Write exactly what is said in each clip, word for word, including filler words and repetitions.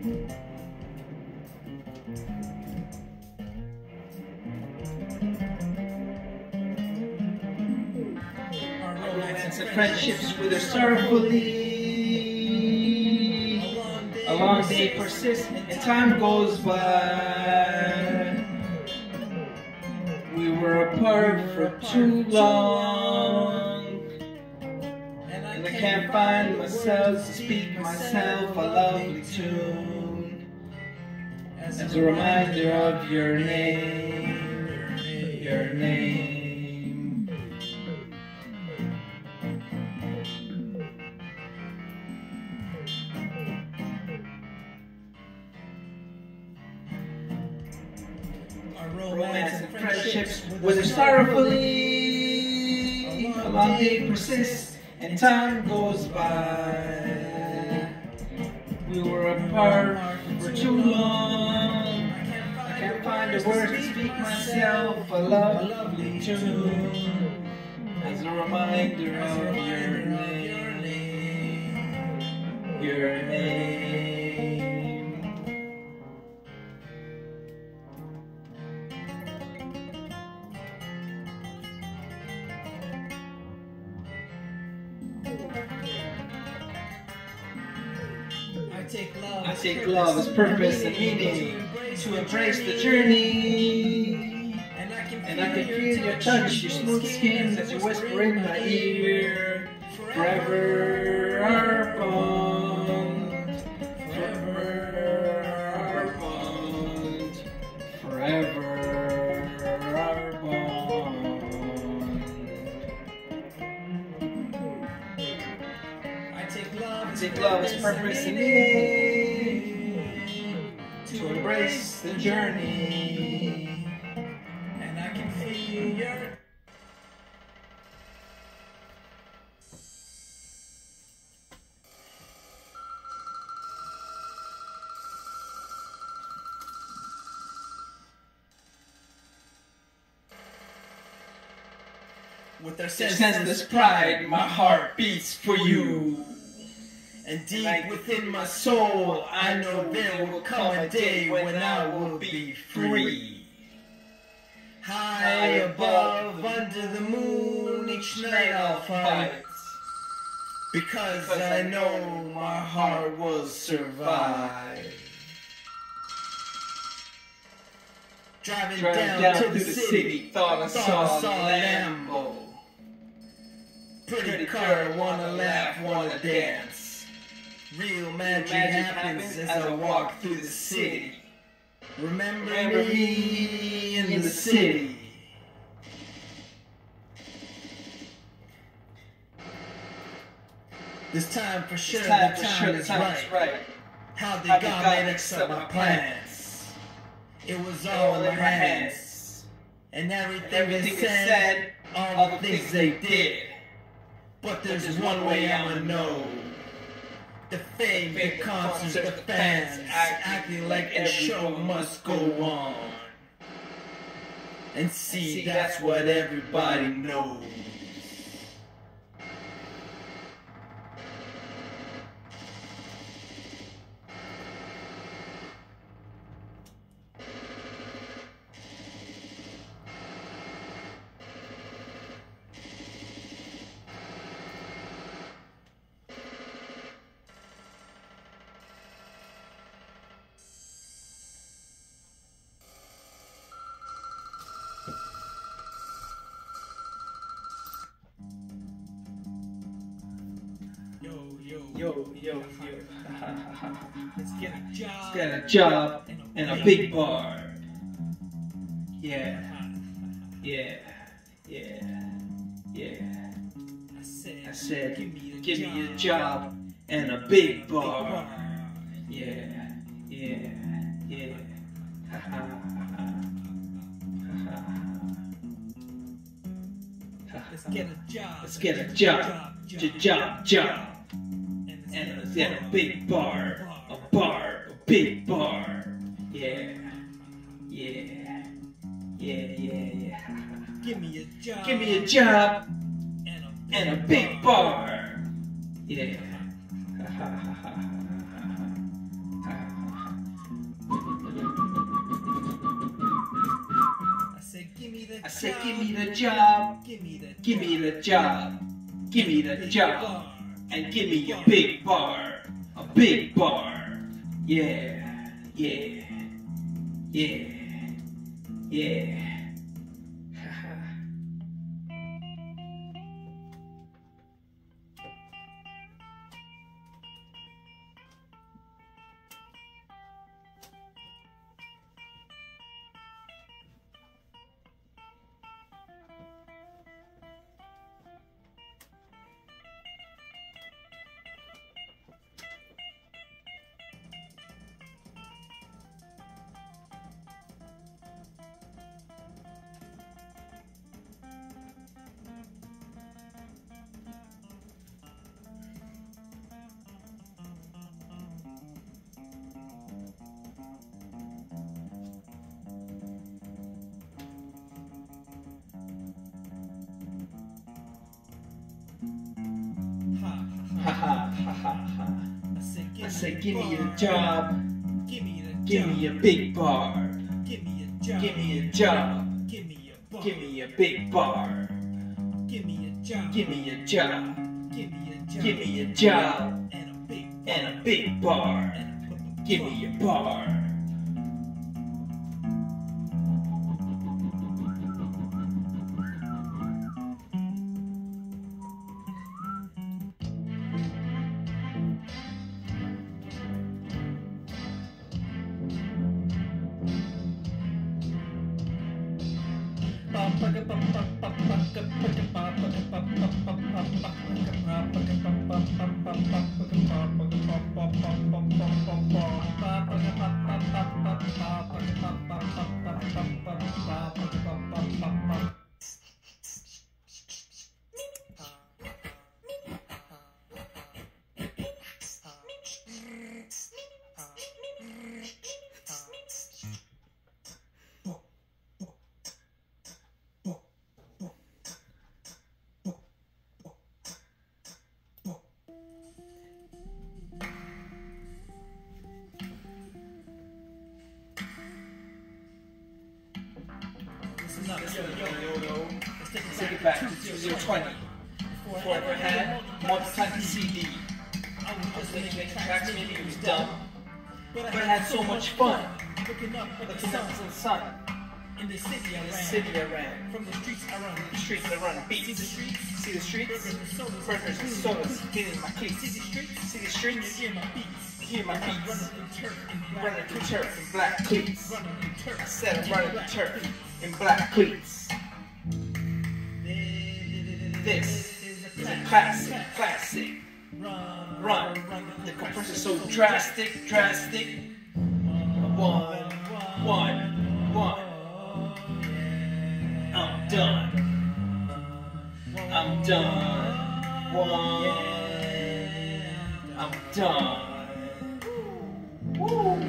Romance and friendships wither sorrowfully. A long day persists and time goes by. We were apart for too long, and I can't find myself to speak myself a lovely tune as a reminder of your name, your name. Romance and friendships wither sorrowfully. A long day persists and time goes by. We were apart for too long. I can't find the words to speak myself a lovely tune as a reminder of your name, your name. I take love, I take love as purpose and meaning, to embrace the journey. And I can feel, and I can feel your touch, your smooth skin as you whisper in my ear. Forever our bond, forever our bond, forever our bond. I take love, I take love as purpose and meaning, to embrace the journey. And I can feel your with their senseless pride, my heart beats for you. And deep within my soul, I know there will come a day when I will be free. High above, under the moon, each night I'll fight, because I know my heart will survive. Driving, Driving down, down to the city, city thought I saw a Lambo. Pretty car, wanna laugh, wanna dance. Real magic, magic happens as I walk through the city. Remember, Remember me in, in the city. This time for sure, time the time, sure, is, the time right. is right. How did How God, God mix up my plans? It was all in my hands. And everything, everything they said, said, all, all the things, things they did. But there's, there's one way I'ma know. The fame, the concerts, the fans, acting like the show must go on. And see, that's what everybody knows. Yo, yo, yo. Let's get a job. Let's get a job and a big bar. Yeah. Yeah. Yeah. Yeah. I said, I said give me a, give me a job and a big bar. Yeah. Yeah. Yeah. Ha ha ha. Let's get a job. Let's get a job. Job, job, job. And let's get a big bar. A bar. A big bar. Yeah. Yeah. Yeah, yeah, yeah. Give me a job. Give me a job. And a big, and a big bar. bar. Yeah. say, give me the job, give me the, give me the job, give me the job, and give me a big bar, a big bar. Yeah, yeah, yeah, yeah. Ha ha ha ha ha. I said, give me a job, give me a big bar, give me a job, give me a job, give me a big bar, give me a job, give me a job, give me a job, and a big bar, give me a bar. Yo, yo, yo, yo. Let's take it back to twenty twenty. Before I ever had multi-platinum C D. I was just making tracks, maybe it was dumb. But I had so much fun. Looking up at the sun. In the city I ran. City I ran. From the streets I run. The streets I run. Beats. See the streets. See the streets. Burgers and sodas. Getting my cleats. See the streets. See the streets. Hear my beats. Hear my beats. Running through turf in black cleats. I said I'm running through turf in black cleats. This is a classic, classic. Run. The compressor's so drastic, drastic. One, one, one. I'm done. I'm done. One. I'm done. Woo.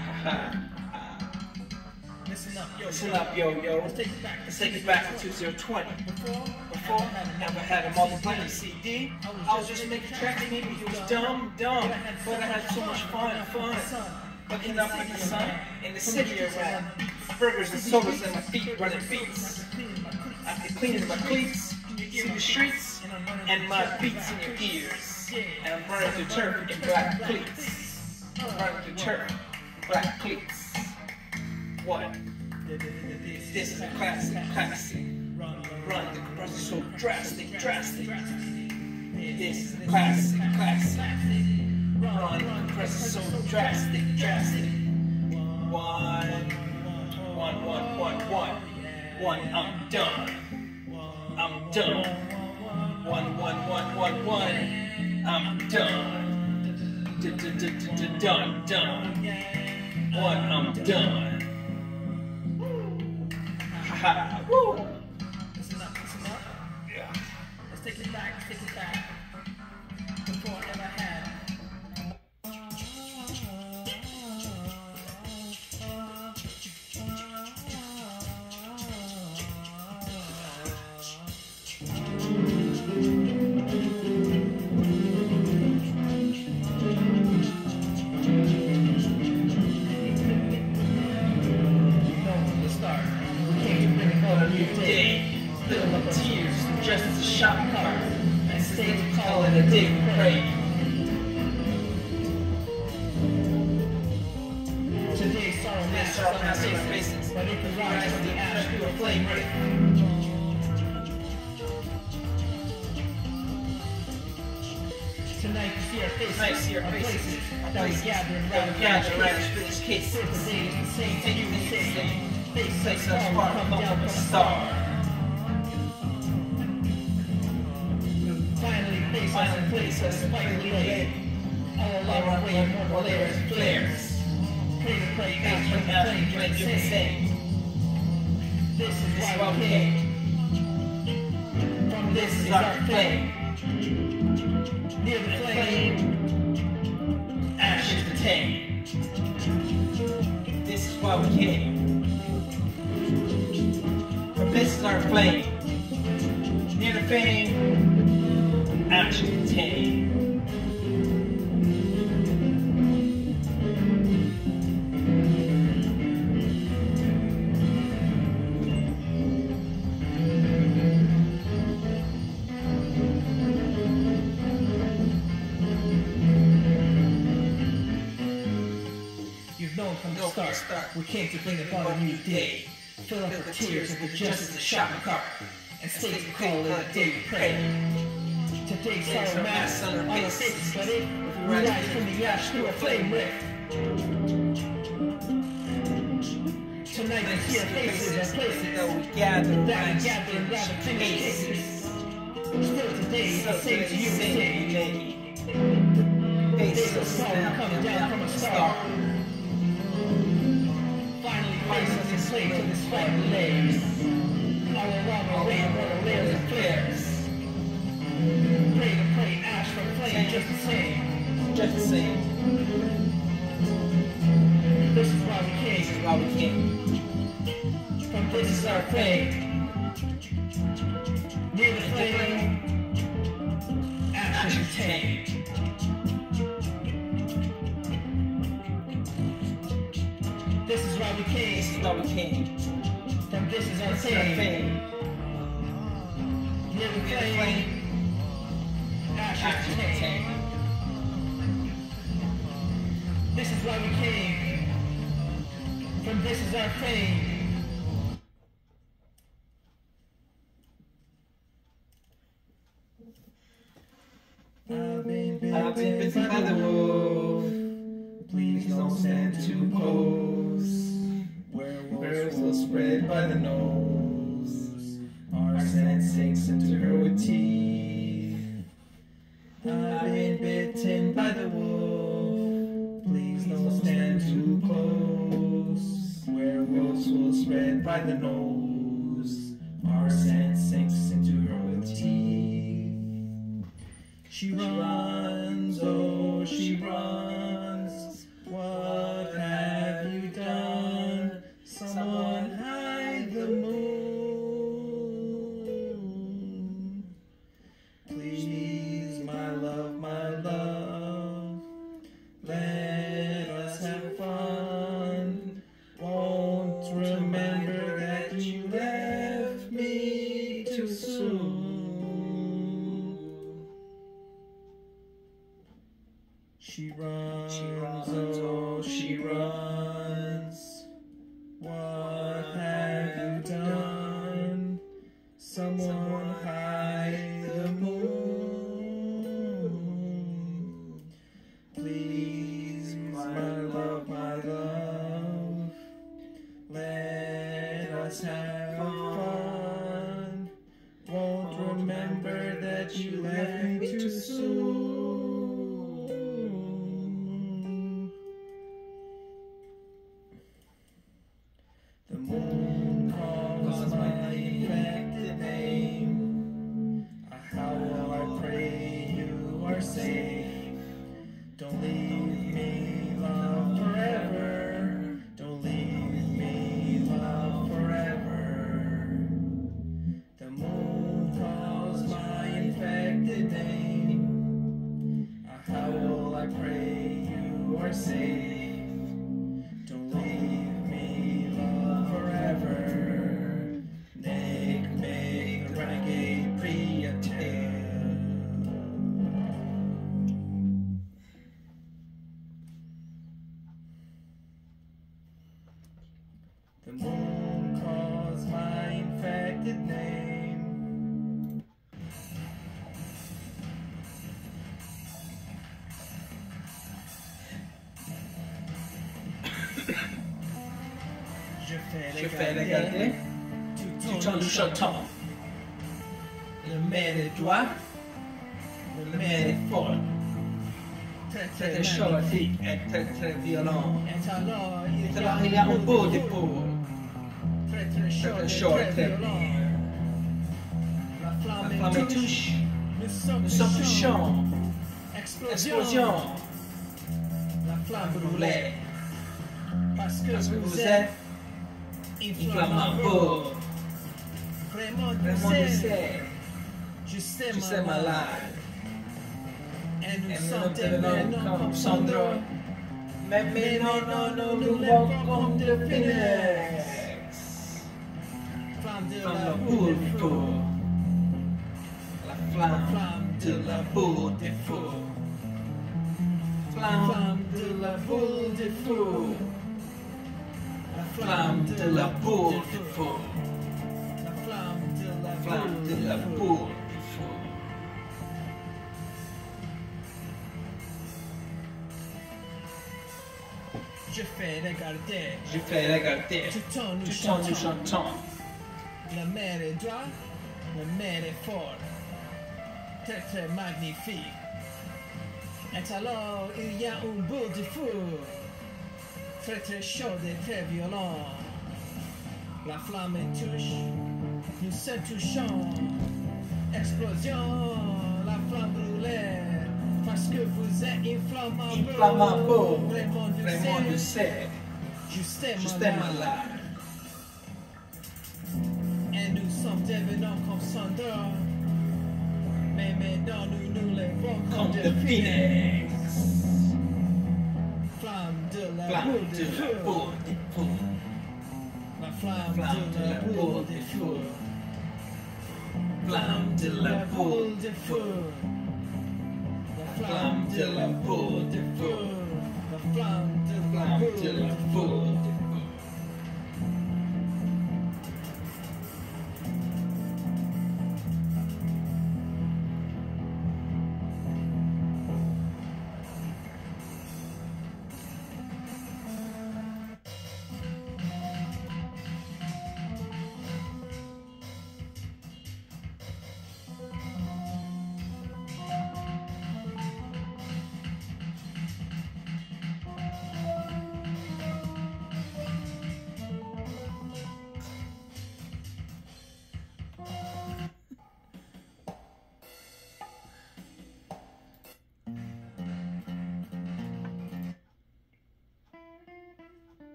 Listen up, yo, Listen up, yo, yo. Let's take it back. Let's take it back to twenty twenty. Before, before I never had a multi-platinum C D. I was just making tracks. Maybe it was dumb, dumb, but I had so much fun, fun. Looking up at the sun in the city around. Burgers and sodas and my feet running beats. After cleaning my cleats, you see the streets and my beats in your ears. And I'm running through turf in black cleats. I'm running through turf in black cleats. What? This is a classic, classic. Run, the compressor's so drastic, drastic. This is a classic, classic. Run, the compressor's so drastic, drastic. One, one, one, one, one. One, I'm done. I'm done. One, one, one, one, one. I'm done. Done, done. One, I'm done. Ha ha. Woo. Listen up, listen up. Yeah. Let's take it back, let's take it back. Before I ever had. new day, filled with tears just as a shopping cart, and stay to call it a day we pray. Today's sorrow masks on our faces, but it can rise from the ash through a flame wraith. Tonight you see our faces, Tonight, see our faces, places, our that we gather around for this case. The day is the same, and you can say, face us far come down from a star. Finally, face us in place us finally laid. All along our way, more layers and flares. Pray to pray, ask for flame, flame, you can say. This is why we came. From this is our flame. Near the flame, ashes to tame. This is why we came. From this is our flame. Near the fame, ashes to tame. From the start, start, we came to bring about a new day. Fill up our tears with just as a shopping cart, and stay to call it a day we pray. Today's sorrow masks on our faces, but it we rise from the ash through a flame rift. Tonight we see our faces and places that we gather around and gather cases. Still today, the same to you say. Faces come down from a star. Place us in slave to this fight lays. All along our way, more layers and flares. Pray to pray, ash from flame, just the same. Just the same. This is why we came. This is why we came. From this is our fame. Near the flame, ash and tame. This is why we came. This is why we came. From this is our fame. Near the flame, ashes to tame. This is why we came. From this is our fame. I've been bitten, I've been bitten by the wolf. Please don't stand too close. Werewolves will spread by the nose. Our scent sinks into her with teeth. I've been bitten by the wolf. Please don't stand too close. Werewolves will spread by the nose. Our scent sinks into her with teeth. She runs, oh, she runs. What have you done? Someone hide the moon. Please, my love, my love, let us have fun. Won't remember that you left me too soon. She runs, she runs, oh, she runs. What have you done? Someone hide the moon. Please, my love, my love, let us have fun. Won't remember that you left me too soon. The moon calls my infected name. I howl, I pray you are safe. Don't leave me, love, forever. Don't leave me, love, forever. The moon calls my infected name. I howl, I pray you are safe. Don't leave me, love, forever. The moon calls my infected name. Je fais les garder, tu tournes le chantant. Le maire est droit, le maire est fort. Très très chaotique et très très violent. Et alors il y a un beau défaut. Très très chaud et très violent. La flamme me touche, nous sommes touchants. Explosion. La flamme brûlée. Parce que vous êtes inflammable. Vraiment je sais, je sais malade. Et nous sommes devenus comme Sandra. Mais mais non, non, non, nous vivons comme de Phoenix. Flamme de la boule de feu. La flamme de la boule de feu. Flamme de la boule de feu. La flamme de la boule de feu. La flamme de la boule de feu. Je fais regarder, je fais regarder, tout en nous chantant. La mer est droite, la mer est forte, très très magnifique. Et alors il y a un bout de feu, très très chaud et très violent. La flamme est touche, nous sommes touchants. Explosion, la flamme brûlée. Parce que vous êtes inflammable, inflammable. Vraiment je sais, juste malade. Et nous sommes devenus comme Sandra. Mais maintenant nous nous levons comme de Phoenix. Flamme de la boule de feu. La flamme de la boule de feu. Flamme de la boule de feu. La flamme de la boule de feu.